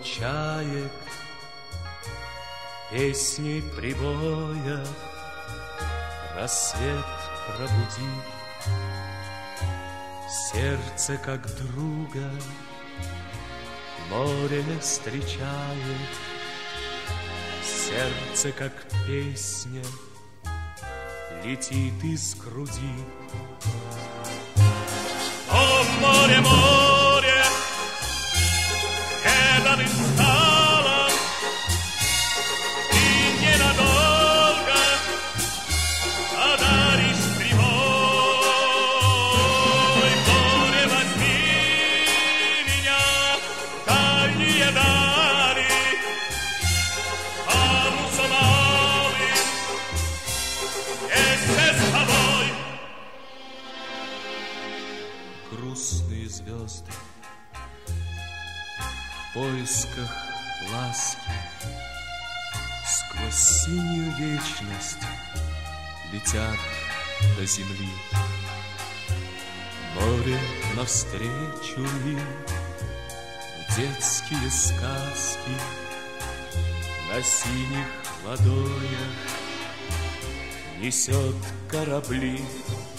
чаек, песни прибоя рассвет пробуди. Сердце, как друга, море встречает, сердце, как песня, летит из груди. О, море, море, когда ты стала, и ненадолго одаришь прибой. Море, возьми меня в дальние дали, а мусулманы вместе с тобой. Грустные звезды в поисках ласки сквозь синюю вечность летят до земли. Море навстречу им в детские сказки на синих ладонях несет корабли.